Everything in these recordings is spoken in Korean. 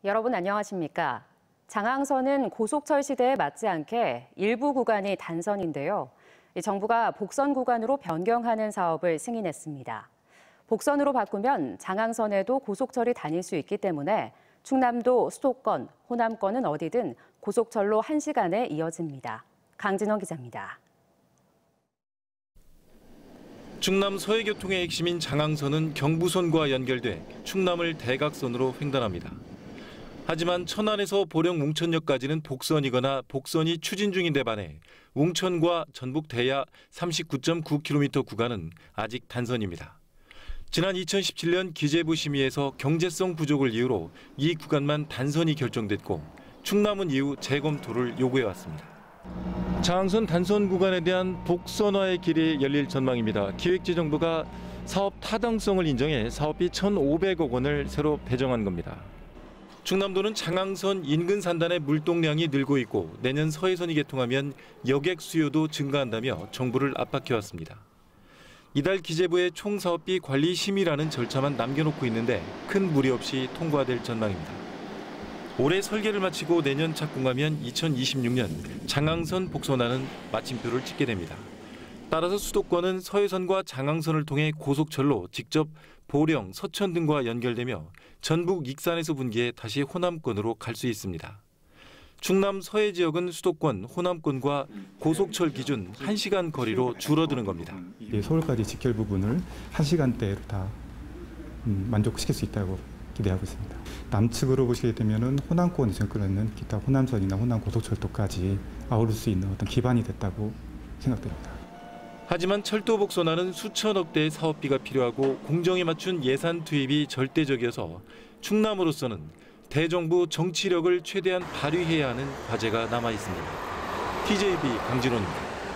여러분 안녕하십니까? 장항선은 고속철 시대에 맞지 않게 일부 구간이 단선인데요. 정부가 복선 구간으로 변경하는 사업을 승인했습니다. 복선으로 바꾸면 장항선에도 고속철이 다닐 수 있기 때문에 충남도 수도권, 호남권은 어디든 고속철로 1시간에 이어집니다. 강진원 기자입니다. 충남 서해교통의 핵심인 장항선은 경부선과 연결돼 충남을 대각선으로 횡단합니다. 하지만 천안에서 보령 웅천역까지는 복선이거나 복선이 추진 중인데 반해 웅천과 전북 대야 39.9km 구간은 아직 단선입니다. 지난 2017년 기재부 심의에서 경제성 부족을 이유로 이 구간만 단선이 결정됐고 충남은 이후 재검토를 요구해왔습니다. 장항선 단선 구간에 대한 복선화의 길이 열릴 전망입니다. 기획재정부가 사업 타당성을 인정해 사업비 1,500억 원을 새로 배정한 겁니다. 충남도는 장항선 인근 산단의 물동량이 늘고 있고 내년 서해선이 개통하면 여객 수요도 증가한다며 정부를 압박해왔습니다. 이달 기재부의 총사업비 관리 심의라는 절차만 남겨놓고 있는데 큰 무리 없이 통과될 전망입니다. 올해 설계를 마치고 내년 착공하면 2026년 장항선 복선화는 마침표를 찍게 됩니다. 따라서 수도권은 서해선과 장항선을 통해 고속철로 직접 보령, 서천 등과 연결되며 전북 익산에서 분기해 다시 호남권으로 갈 수 있습니다. 충남 서해 지역은 수도권, 호남권과 고속철 기준 1시간 거리로 줄어드는 겁니다. 서울까지 직결 부분을 1시간대로 다 만족시킬 수 있다고 기대하고 있습니다. 남측으로 보시게 되면 호남권이 접근하는 기타 호남선이나 호남 고속철도까지 아우를 수 있는 어떤 기반이 됐다고 생각됩니다. 하지만 철도 복선화는 수천억 대의 사업비가 필요하고 공정에 맞춘 예산 투입이 절대적이어서 충남으로서는 대정부 정치력을 최대한 발휘해야 하는 과제가 남아 있습니다. TJB 강진호입니다.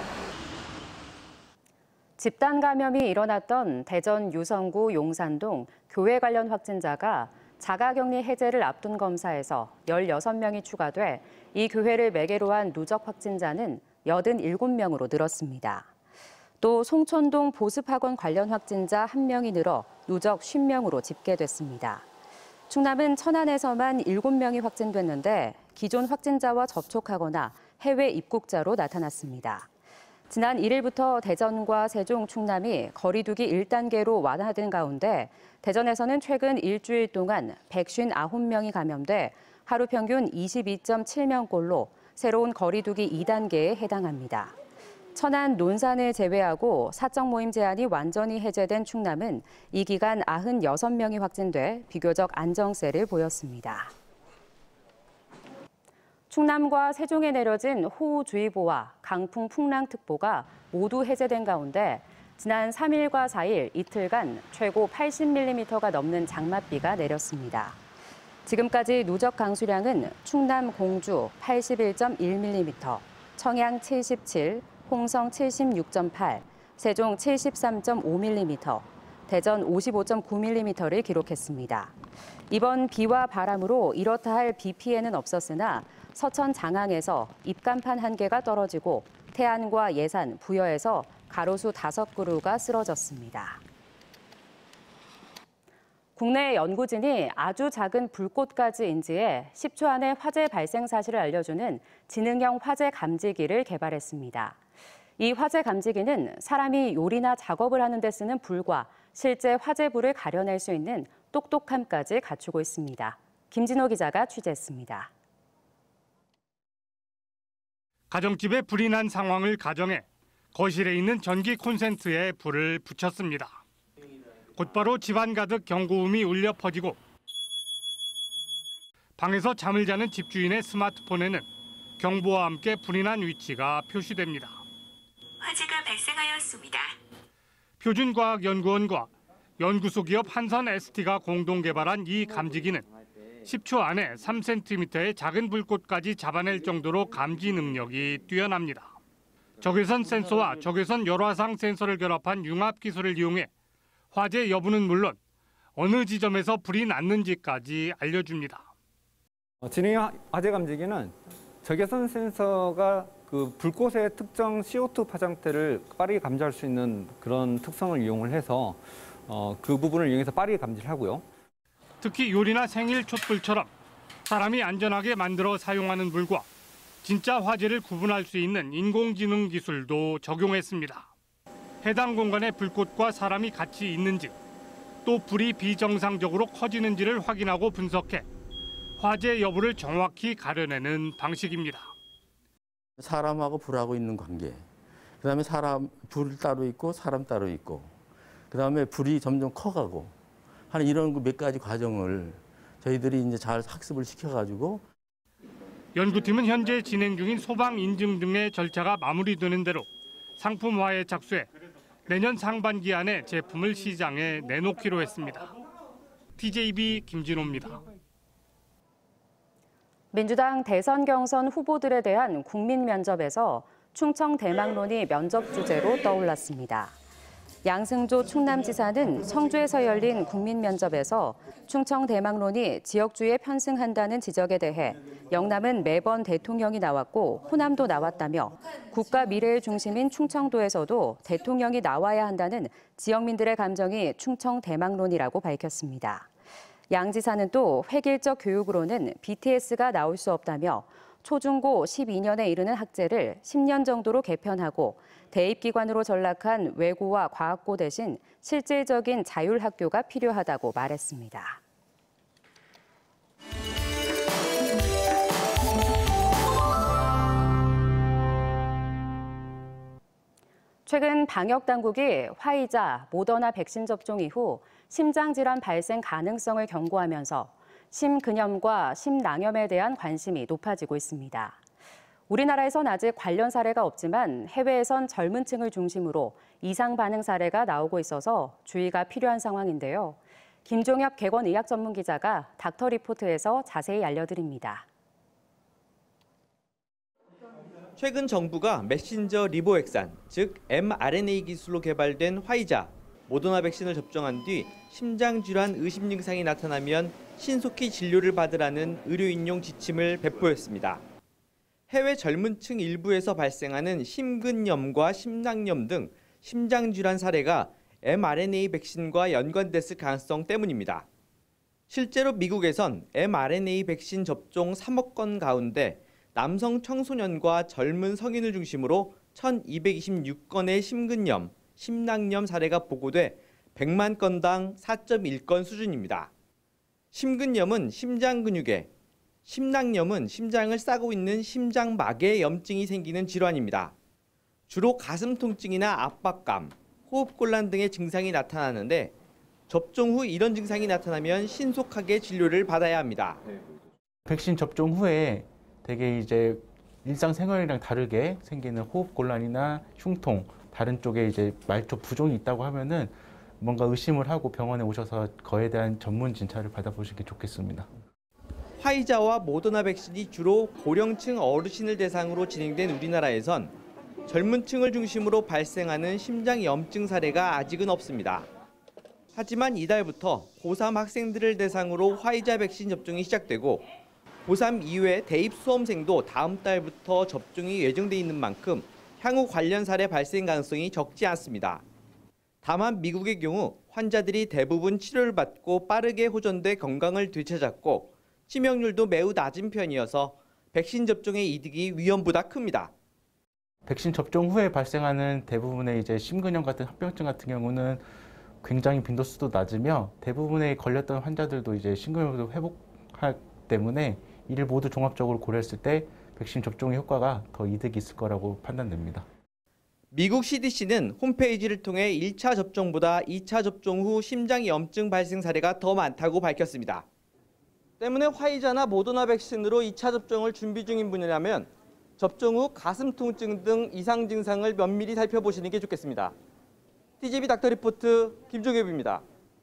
집단 감염이 일어났던 대전 유성구 용산동 교회 관련 확진자가 자가격리 해제를 앞둔 검사에서 16명이 추가돼 이 교회를 매개로 한 누적 확진자는 87명으로 늘었습니다. 또 송촌동 보습학원 관련 확진자 1명이 늘어 누적 50명으로 집계됐습니다. 충남은 천안에서만 7명이 확진됐는데 기존 확진자와 접촉하거나 해외 입국자로 나타났습니다. 지난 1일부터 대전과 세종, 충남이 거리 두기 1단계로 완화된 가운데 대전에서는 최근 일주일 동안 159명이 감염돼 하루 평균 22.7명꼴로 새로운 거리 두기 2단계에 해당합니다. 천안, 논산을 제외하고 사적 모임 제한이 완전히 해제된 충남은 이 기간 96명이 확진돼 비교적 안정세를 보였습니다. 충남과 세종에 내려진 호우주의보와 강풍 풍랑특보가 모두 해제된 가운데 지난 3일과 4일 이틀간 최고 80mm가 넘는 장맛비가 내렸습니다. 지금까지 누적 강수량은 충남 공주 81.1mm, 청양 77, 홍성 76.8, 세종 73.5mm, 대전 55.9mm를 기록했습니다. 이번 비와 바람으로 이렇다 할 비 피해는 없었으나 서천 장항에서 입간판 1개가 떨어지고 태안과 예산, 부여에서 가로수 5그루가 쓰러졌습니다. 국내 연구진이 아주 작은 불꽃까지 인지해 10초 안에 화재 발생 사실을 알려주는 지능형 화재 감지기를 개발했습니다. 이 화재 감지기는 사람이 요리나 작업을 하는 데 쓰는 불과 실제 화재불을 가려낼 수 있는 똑똑함까지 갖추고 있습니다. 김진호 기자가 취재했습니다. 가정집에 불이 난 상황을 가정해 거실에 있는 전기 콘센트에 불을 붙였습니다. 곧바로 집안 가득 경고음이 울려 퍼지고 방에서 잠을 자는 집주인의 스마트폰에는 경보와 함께 불이 난 위치가 표시됩니다. 화재가 발생하였습니다. 표준과학연구원과 연구소 기업 한선 ST가 공동 개발한 이 감지기는 10초 안에 3cm의 작은 불꽃까지 잡아낼 정도로 감지 능력이 뛰어납니다. 적외선 센서와 적외선 열화상 센서를 결합한 융합 기술을 이용해 화재 여부는 물론 어느 지점에서 불이 났는지까지 알려줍니다. 지능형 화재 감지기는 적외선 센서가 그 불꽃의 특정 CO2 파장대를 빠르게 감지할 수 있는 그런 특성을 이용을 해서 그 부분을 이용해서 빠르게 감지를 하고요. 특히 요리나 생일 촛불처럼 사람이 안전하게 만들어 사용하는 불과 진짜 화재를 구분할 수 있는 인공지능 기술도 적용했습니다. 해당 공간에 불꽃과 사람이 같이 있는지, 또 불이 비정상적으로 커지는지를 확인하고 분석해 화재 여부를 정확히 가려내는 방식입니다. 사람하고 불하고 있는 관계, 그다음에 불 따로 있고 사람 따로 있고, 그다음에 불이 점점 커가고 하는 이런 몇 가지 과정을 저희들이 이제 잘 학습을 시켜가지고. 연구팀은 현재 진행 중인 소방 인증 등의 절차가 마무리되는 대로 상품화에 착수해 내년 상반기 안에 제품을 시장에 내놓기로 했습니다. TJB 김진호입니다. 민주당 대선 경선 후보들에 대한 국민 면접에서 충청 대망론이 면접 주제로 떠올랐습니다. 양승조 충남지사는 청주에서 열린 국민 면접에서 충청 대망론이 지역주의에 편승한다는 지적에 대해 영남은 매번 대통령이 나왔고 호남도 나왔다며 국가 미래의 중심인 충청도에서도 대통령이 나와야 한다는 지역민들의 감정이 충청 대망론이라고 밝혔습니다. 양 지사는 또 획일적 교육으로는 BTS가 나올 수 없다며 초중고 12년에 이르는 학제를 10년 정도로 개편하고 대입기관으로 전락한 외고와 과학고 대신 실질적인 자율학교가 필요하다고 말했습니다. 최근 방역당국이 화이자, 모더나 백신 접종 이후 심장질환 발생 가능성을 경고하면서 심근염과 심낭염에 대한 관심이 높아지고 있습니다. 우리나라에선 아직 관련 사례가 없지만 해외에선 젊은 층을 중심으로 이상 반응 사례가 나오고 있어서 주의가 필요한 상황인데요. 김종엽 객원의학 전문 기자가 닥터리포트에서 자세히 알려드립니다. 최근 정부가 메신저 리보액산, 즉 mRNA 기술로 개발된 화이자, 모더나 백신을 접종한 뒤 심장질환 의심 증상이 나타나면 신속히 진료를 받으라는 의료인용 지침을 배포했습니다. 해외 젊은 층 일부에서 발생하는 심근염과 심낭염 등 심장질환 사례가 mRNA 백신과 연관됐을 가능성 때문입니다. 실제로 미국에선 mRNA 백신 접종 3억 건 가운데 남성 청소년과 젊은 성인을 중심으로 1,226건의 심근염, 심낭염 사례가 보고돼 100만 건당 4.1건 수준입니다. 심근염은 심장 근육에, 심낭염은 심장을 싸고 있는 심장막에 염증이 생기는 질환입니다. 주로 가슴 통증이나 압박감, 호흡곤란 등의 증상이 나타나는데 접종 후 이런 증상이 나타나면 신속하게 진료를 받아야 합니다. 백신 접종 후에 되게 이제 일상생활이랑 다르게 생기는 호흡곤란이나 흉통, 다른 쪽에 이제 말초 부종이 있다고 하면은 뭔가 의심을 하고 병원에 오셔서 그에 대한 전문 진찰을 받아보시는 게 좋겠습니다. 화이자와 모더나 백신이 주로 고령층 어르신을 대상으로 진행된 우리나라에선 젊은 층을 중심으로 발생하는 심장염증 사례가 아직은 없습니다. 하지만 이달부터 고3 학생들을 대상으로 화이자 백신 접종이 시작되고 고3 이후에 대입 수험생도 다음 달부터 접종이 예정돼 있는 만큼 향후 관련 사례 발생 가능성이 적지 않습니다. 다만 미국의 경우 환자들이 대부분 치료를 받고 빠르게 호전돼 건강을 되찾았고 치명률도 매우 낮은 편이어서 백신 접종의 이득이 위험보다 큽니다. 백신 접종 후에 발생하는 대부분의 이제 심근염 같은 합병증 같은 경우는 굉장히 빈도수도 낮으며 대부분의 걸렸던 환자들도 이제 심근염도 회복하기 때문에 이를 모두 종합적으로 고려했을 때 백신 접종의 효과가 더 이득이 있을 거라고 판단됩니다. 미국 CDC는 홈페이지를 통해 1차 접종보다 2차 접종 후 심장염증 발생 사례가 더 많다고 밝혔습니다. 때문에 화이자나 모더나 백신으로 2차 접종을 준비 중인 분이라면 접종 후 가슴 통증 등 이상 증상을 면밀히 살펴보시는 게 좋겠습니다. TJB 닥터리포트 김종엽입니다.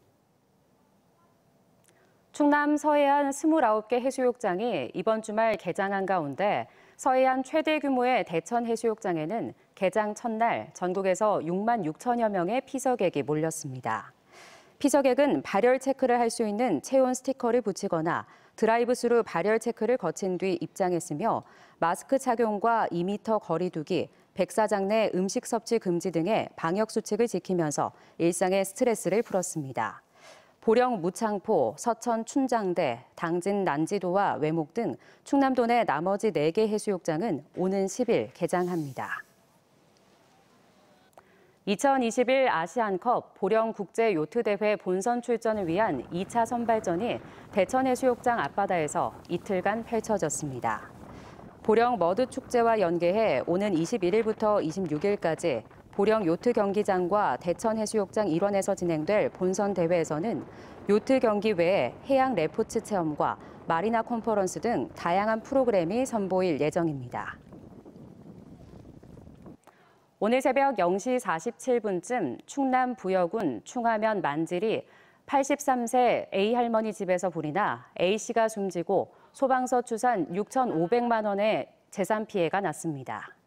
충남 서해안 29개 해수욕장이 이번 주말 개장한 가운데 서해안 최대 규모의 대천 해수욕장에는 개장 첫날 전국에서 6만 6천여 명의 피서객이 몰렸습니다. 피서객은 발열 체크를 할 수 있는 체온 스티커를 붙이거나 드라이브스루 발열 체크를 거친 뒤 입장했으며 마스크 착용과 2m 거리 두기, 백사장 내 음식 섭취 금지 등의 방역 수칙을 지키면서 일상의 스트레스를 풀었습니다. 보령 무창포, 서천 춘장대, 당진 난지도와 외목 등 충남도 내 나머지 4개 해수욕장은 오는 10일 개장합니다. 2021 아시안컵 보령 국제요트대회 본선 출전을 위한 2차 선발전이 대천해수욕장 앞바다에서 이틀간 펼쳐졌습니다. 보령 머드축제와 연계해 오는 21일부터 26일까지 보령 요트 경기장과 대천해수욕장 일원에서 진행될 본선 대회에서는 요트 경기 외에 해양 레포츠 체험과 마리나 컨퍼런스 등 다양한 프로그램이 선보일 예정입니다. 오늘 새벽 0시 47분쯤 충남 부여군 충하면 만질이 83세 A할머니 집에서 불이 나 A씨가 숨지고 소방서 추산 6,500만 원의 재산 피해가 났습니다.